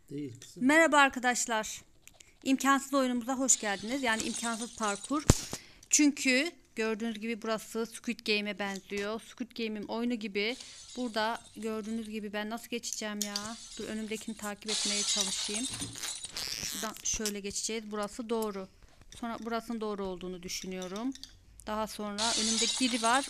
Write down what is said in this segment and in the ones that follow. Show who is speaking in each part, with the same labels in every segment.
Speaker 1: Değil kızım.
Speaker 2: Merhaba arkadaşlar. İmkansız oyunumuza hoş geldiniz. Yani imkansız parkur. Çünkü gördüğünüz gibi burası Squid Game'e benziyor. Squid Game'in oyunu gibi. Burada gördüğünüz gibi ben nasıl geçeceğim ya? Dur önümdekini takip etmeye çalışayım. Şuradan şöyle geçeceğiz. Burası doğru. Sonra burasının doğru olduğunu düşünüyorum. Daha sonra önümdeki biri var.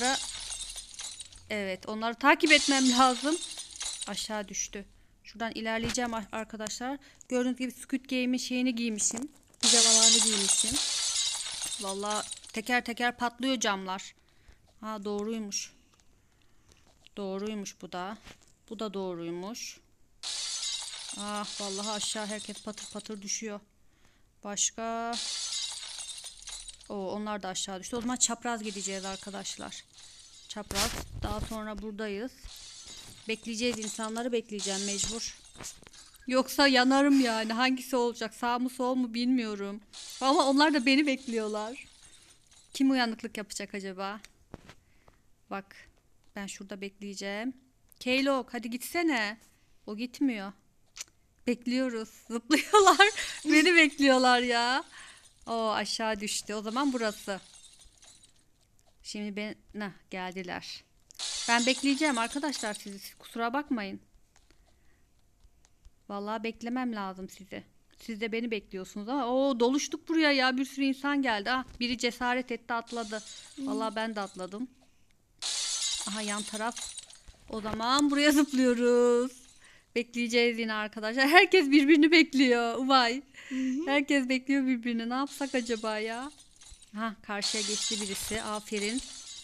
Speaker 2: Onları takip etmem lazım. Aşağı düştü. Şuradan ilerleyeceğim arkadaşlar. Gördüğünüz gibi Squid Game'in şeyini giymişim. Pijamalarını giymişim. Vallahi teker teker patlıyor camlar. Ha doğruymuş. Doğruymuş bu da. Bu da doğruymuş. Ah vallahi aşağı herkes patır patır düşüyor. Başka? Onlar da aşağı düştü. O zaman çapraz gideceğiz arkadaşlar. Çapraz. Daha sonra buradayız. Bekleyeceğiz, insanları bekleyeceğim mecbur. Yoksa yanarım yani. Hangisi olacak? Sağ mı sol mu bilmiyorum. Ama onlar da beni bekliyorlar. Kim uyanıklık yapacak acaba? Bak. Ben şurada bekleyeceğim. Keylog hadi gitsene. O gitmiyor. Bekliyoruz. Zıplıyorlar. Beni bekliyorlar ya. Aşağı düştü. O zaman burası. Şimdi geldiler. Ben bekleyeceğim arkadaşlar sizi. Siz kusura bakmayın. Vallahi beklemem lazım sizi. Siz de beni bekliyorsunuz ama doluştuk buraya ya, bir sürü insan geldi. Biri cesaret etti, atladı. Vallahi ben de atladım. Aha yan taraf. O zaman buraya zıplıyoruz. Bekleyeceğiz yine arkadaşlar. Herkes birbirini bekliyor. Uvay. Herkes bekliyor birbirini. Ne yapsak acaba ya? Karşıya geçti birisi. Aferin.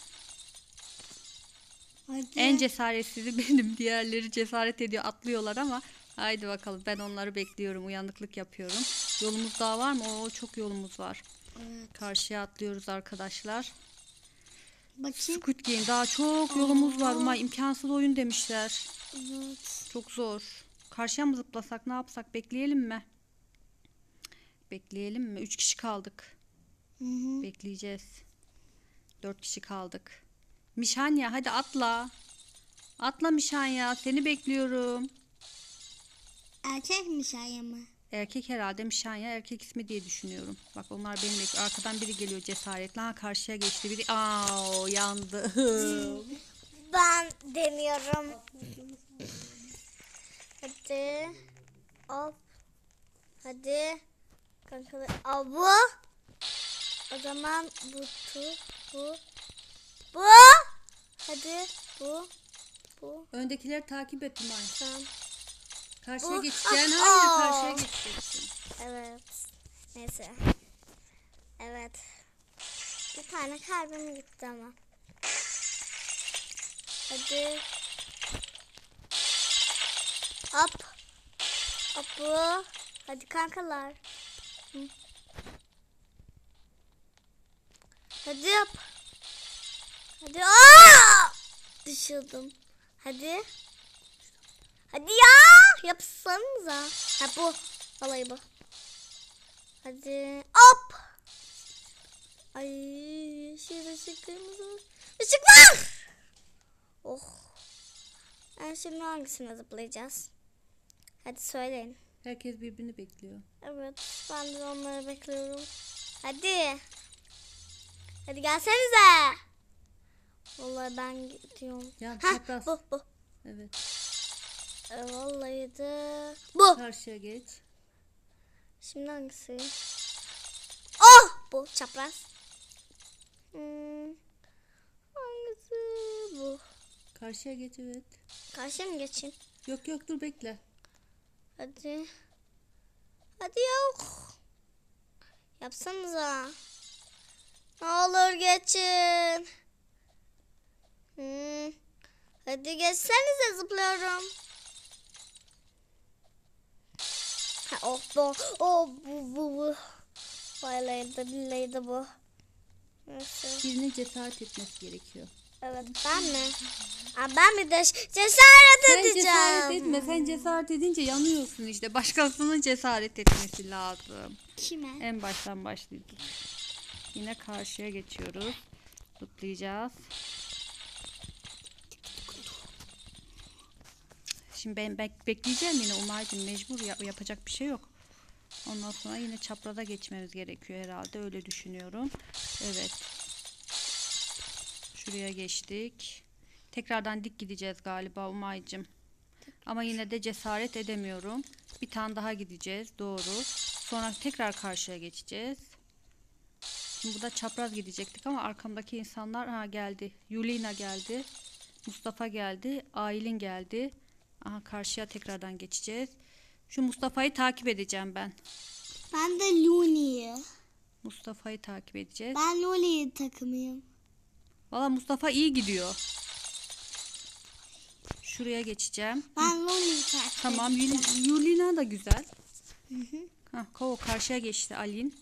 Speaker 3: Hadi.
Speaker 2: En cesaretsizi benim. Diğerleri cesaret ediyor, atlıyorlar ama haydi bakalım, ben onları bekliyorum, uyanıklık yapıyorum. Yolumuz daha var mı? Çok yolumuz var.
Speaker 3: Evet.
Speaker 2: Karşıya atlıyoruz arkadaşlar.
Speaker 3: Bakayım.
Speaker 2: Squid Game daha çok yolumuz var ama imkansız oyun demişler.
Speaker 3: Evet.
Speaker 2: Çok zor. Karşıya mı zıplasak, ne yapsak, bekleyelim mi? Bekleyelim mi? 3 kişi kaldık.
Speaker 3: Hı.
Speaker 2: Bekleyeceğiz. 4 kişi kaldık. Mişanya hadi atla. Atla Mişanya, seni bekliyorum.
Speaker 3: Erkek mi şaya mı?
Speaker 2: Erkek herhalde, Mişanya erkek ismi diye düşünüyorum. Bak onlar beni bekliyor. Arkadan biri geliyor cesaretle. Karşıya geçti biri. Yandı.
Speaker 3: Ben deniyorum. Hadi. Hop. Hadi. Kanka. Bu. O zaman bu. Hadi. Bu.
Speaker 2: Öndekileri takip et Umay.
Speaker 3: Tamam.
Speaker 2: Karşıya
Speaker 3: Bu.
Speaker 2: geçeceksin. Hayır, karşıya geçeceksin.
Speaker 3: Evet. Neyse. Evet. Bir tane kalbim gitti ama. Hadi. Hop. Hop bu. Hadi kankalar. Hadi yap. Hadi. Düşürdüm. Hadi. Hadi ya. Yapsanıza. Bu. Vallahi bu. Hadi. Hop. Ay. Işık kırmızı. Işıklar. Oh. Şimdi hangisine zıplayacağız? Hadi söyleyin.
Speaker 2: Herkes birbirini bekliyor.
Speaker 3: Evet. Ben de onları bekliyorum. Hadi. Hadi gelsenize. Vallahi ben gidiyorum.
Speaker 2: Ya çapraz.
Speaker 3: Bu.
Speaker 2: Evet.
Speaker 3: Vallahi de bu.
Speaker 2: Karşıya geç.
Speaker 3: Şimdi hangisi? Bu çapraz. Hangisi bu?
Speaker 2: Karşıya geç, evet.
Speaker 3: Karşıya mı geçeyim?
Speaker 2: Yok dur bekle.
Speaker 3: Hadi. Hadi yok. Yapsanıza. Ne olur geçin. Hadi geçsenize, zıplıyorum. Bu. Vallahi de billahi de bu. Neyse.
Speaker 2: Birinin cesaret etmesi gerekiyor.
Speaker 3: Evet, ben mi? Ben bir de cesaret edeceğim.
Speaker 2: Cesaret etme. Sen cesaret edince yanıyorsun işte. Başkasının cesaret etmesi lazım.
Speaker 3: Kime?
Speaker 2: En baştan başlayacağız. Yine karşıya geçiyoruz. Zıplayacağız. Şimdi ben bekleyeceğim yine Umay'cığım, mecbur yapacak bir şey yok. Ondan sonra yine çapraza geçmemiz gerekiyor herhalde, öyle düşünüyorum. Evet. Şuraya geçtik. Tekrardan dik gideceğiz galiba Umay'cığım. Ama yine de cesaret edemiyorum. Bir tane daha gideceğiz, doğru. Sonra tekrar karşıya geçeceğiz. Şimdi burada çapraz gidecektik ama arkamdaki insanlar geldi. Yulina geldi. Mustafa geldi. Aylin geldi. Aha, karşıya tekrardan geçeceğiz. Şu Mustafa'yı takip edeceğim ben.
Speaker 3: Ben de Luni'yi.
Speaker 2: Mustafa'yı takip edeceğiz.
Speaker 3: Ben Luni'yi takımıyım.
Speaker 2: Valla Mustafa iyi gidiyor. Şuraya geçeceğim.
Speaker 3: Ben Luni'yi takip
Speaker 2: Tamam, Yulina da güzel. O karşıya geçti Alin.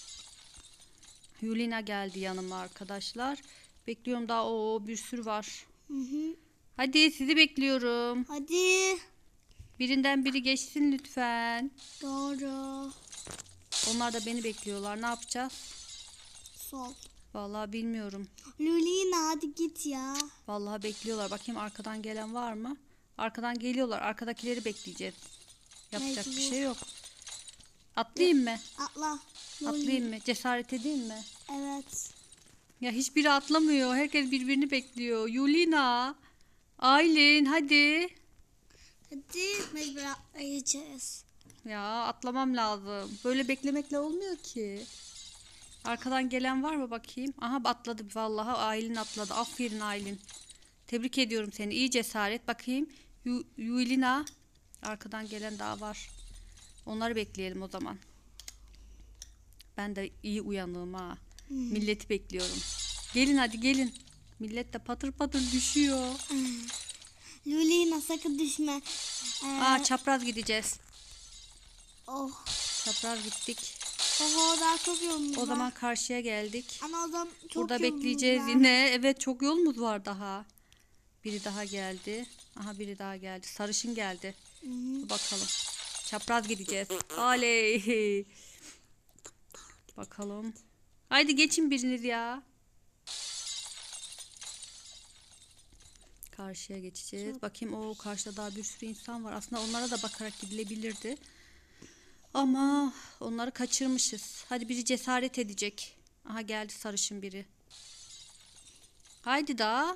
Speaker 2: Yulina geldi yanıma arkadaşlar. Bekliyorum, daha bir sürü var. Hadi sizi bekliyorum.
Speaker 3: Hadi.
Speaker 2: Birinden biri geçsin lütfen.
Speaker 3: Doğru.
Speaker 2: Onlar da beni bekliyorlar. Ne yapacağız?
Speaker 3: Sol.
Speaker 2: Vallahi bilmiyorum.
Speaker 3: Lulina hadi git ya.
Speaker 2: Vallahi bekliyorlar. Bakayım arkadan gelen var mı? Arkadan geliyorlar. Arkadakileri bekleyeceğiz. Yapacak bir şey yok. Atlayayım mı?
Speaker 3: Atla.
Speaker 2: Atlayayım mı? Cesaret edeyim mi?
Speaker 3: Evet.
Speaker 2: Ya hiçbiri atlamıyor. Herkes birbirini bekliyor. Yulina, Aylin hadi.
Speaker 3: Hadi mecbur atlayacağız.
Speaker 2: Ya atlamam lazım. Böyle beklemekle olmuyor ki. Arkadan gelen var mı bakayım? Aha, atladı vallahi, Aylin atladı. Aferin Aylin. Tebrik ediyorum seni. İyi cesaret. Bakayım. Yulina. Arkadan gelen daha var. Onları bekleyelim o zaman. Ben de iyi uyanığım ha. Milleti bekliyorum. Gelin hadi gelin. Millet de patır patır düşüyor.
Speaker 3: Lulina sakın düşme.
Speaker 2: Çapraz gideceğiz.
Speaker 3: Oh.
Speaker 2: Çapraz gittik.
Speaker 3: Oho daha çok yolumuz
Speaker 2: O
Speaker 3: var.
Speaker 2: zaman karşıya geldik.
Speaker 3: Ama o zaman çok
Speaker 2: Burada
Speaker 3: yolumuz
Speaker 2: bekleyeceğiz
Speaker 3: var.
Speaker 2: yine. Evet, çok yolumuz var daha. Biri daha geldi. Aha, biri daha geldi. Sarışın geldi. Dur bakalım. Çapraz gideceğiz. Oley. Bakalım. Haydi geçin biriniz ya. Karşıya geçeceğiz. Bakayım, o karşıda daha bir sürü insan var. Aslında onlara da bakarak gidilebilirdi. Ama onları kaçırmışız. Hadi biri cesaret edecek. Aha, geldi sarışın biri. Haydi daha.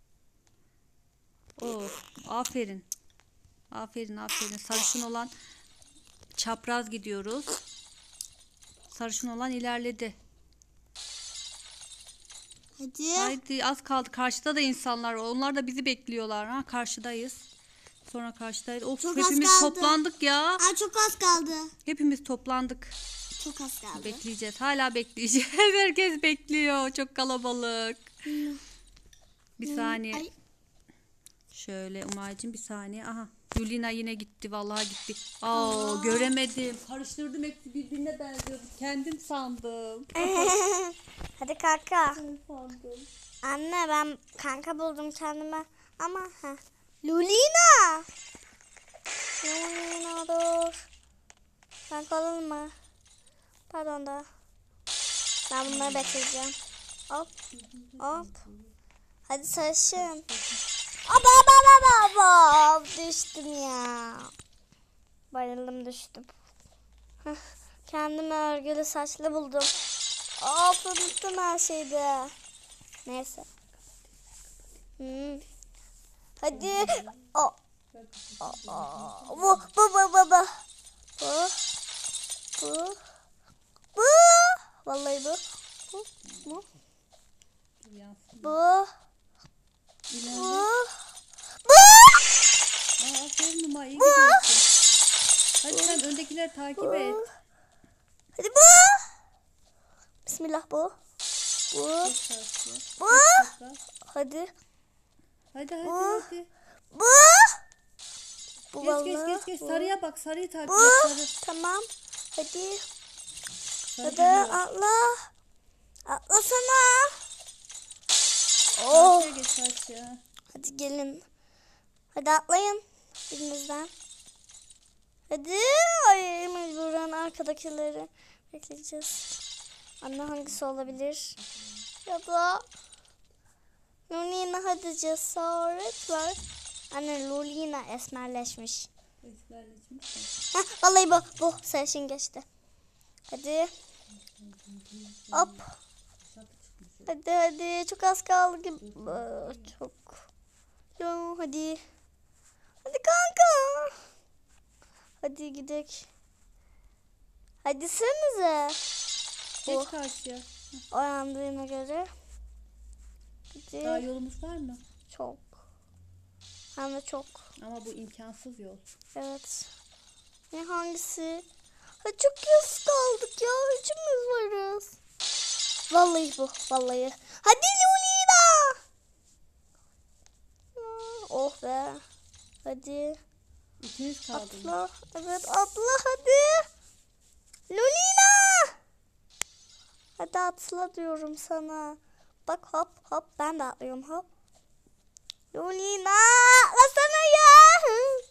Speaker 2: Aferin. Aferin. Sarışın olan çapraz gidiyoruz. Sarışın olan ilerledi.
Speaker 3: Hadi.
Speaker 2: Haydi, az kaldı. Karşıda da insanlar var. Onlar da bizi bekliyorlar. Ha, karşıdayız. Sonra karşıdayız. Of,
Speaker 3: Çok az
Speaker 2: hepimiz
Speaker 3: kaldı.
Speaker 2: toplandık ya.
Speaker 3: Çok az kaldı.
Speaker 2: Hepimiz toplandık.
Speaker 3: Çok az kaldı.
Speaker 2: Bekleyeceğiz. Hala bekleyeceğiz. Herkes bekliyor. Çok kalabalık. Bir saniye.
Speaker 3: Ay.
Speaker 2: Şöyle Umay'cığım, bir saniye. Aha, Yulina yine gitti. Vallahi gitti. Göremedim. Karıştırdım, hepsi birbirine benziyordu. Kendim sandım.
Speaker 3: Hadi kanka.
Speaker 2: sandım.
Speaker 3: Anne ben kanka buldum kendime. Ama Lulina. Lulina dur. Kanka olur mu? Pardon da. Ben bunları bekleyeceğim. Hop. Hop. Hadi sarışın. Aba. Düştüm ya. Bayıldım, düştüm. Kendime örgülü saçlı buldum. Unuttum her şeyde. Neyse. Hadi. Bu. Vallahi bu. Bu.
Speaker 2: Aferin Umay, iyi gidiyorsun. Hadi sen öndekileri takip et.
Speaker 3: Hadi bu. Bismillah bu. Bu. Bu. Hadi.
Speaker 2: Hadi.
Speaker 3: Bu. Bu vallahi.
Speaker 2: Geç. Sarıya bak, sarıyı takip
Speaker 3: Bu.
Speaker 2: et. Sarı.
Speaker 3: Tamam. Hadi.
Speaker 2: Sarı
Speaker 3: Hadi
Speaker 2: gidiyor.
Speaker 3: atla. Atlasana. Oh.
Speaker 2: Karşıya geç, karşıya.
Speaker 3: Hadi gelin. Hadi atlayın. Birinizden. Hadi. Ay mecburen arkadakileri bekleyeceğiz. Anne hangisi olabilir? Ya da Nurina hadi cesaret ver. Anne Lolina esmerleşmiş.
Speaker 2: Ezberleşmiş mi?
Speaker 3: Heh, vallahi bu sarışın geçti. Hadi. Hop. Hadi çok az kaldı gibi. Çok. Ya, hadi. Hadi kanka. Hadi gidelim. Hadi senize.
Speaker 2: Geç karşıya.
Speaker 3: Uyandığına göre.
Speaker 2: Daha
Speaker 3: Hadi.
Speaker 2: yolumuz var mı?
Speaker 3: Çok. Hem de çok.
Speaker 2: Ama bu imkansız yol.
Speaker 3: Evet. Ne hangisi? Ha, çok yaz kaldık ya. Üçümüz varız. Vallahi bu. Vallahi. Hadi Lolita. Oh be. Hadi.
Speaker 2: İkiniz kaldınız.
Speaker 3: Atla. Evet atla hadi. Lolita. Hadi atla diyorum sana. Bak hop hop ben de atlıyorum hop. Lolita atlasana ya.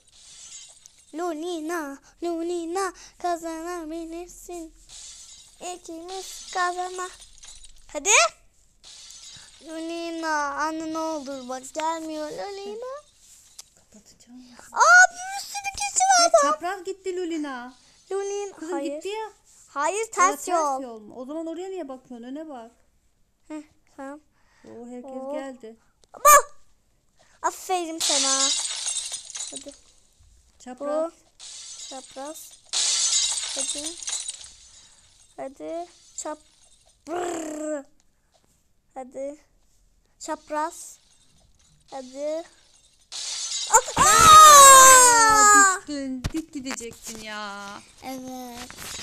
Speaker 3: Lolita kazanabilirsin. İkimiz kazana. Hadi. Lolita anne ne olur bak gelmiyor Lolita.
Speaker 2: Kapatacağım.
Speaker 3: Aa bir sürü kişi var.
Speaker 2: Çapraz gitti Lolina.
Speaker 3: Lolita
Speaker 2: Kızım
Speaker 3: hayır.
Speaker 2: gitti ya.
Speaker 3: Hayır
Speaker 2: Aa,
Speaker 3: ters yol.
Speaker 2: yol mu? O zaman oraya niye bakıyorsun? Öne bak.
Speaker 3: Heh, tamam.
Speaker 2: Oo, herkes
Speaker 3: Oo.
Speaker 2: geldi.
Speaker 3: Bak. Aferin sana. Hadi.
Speaker 2: Çapraz.
Speaker 3: Çapraz. Hadi. Hadi. Brrr. Hadi. Çapraz. Hadi. Aa!
Speaker 2: Düştün. Dik gidecektin ya.
Speaker 3: Evet.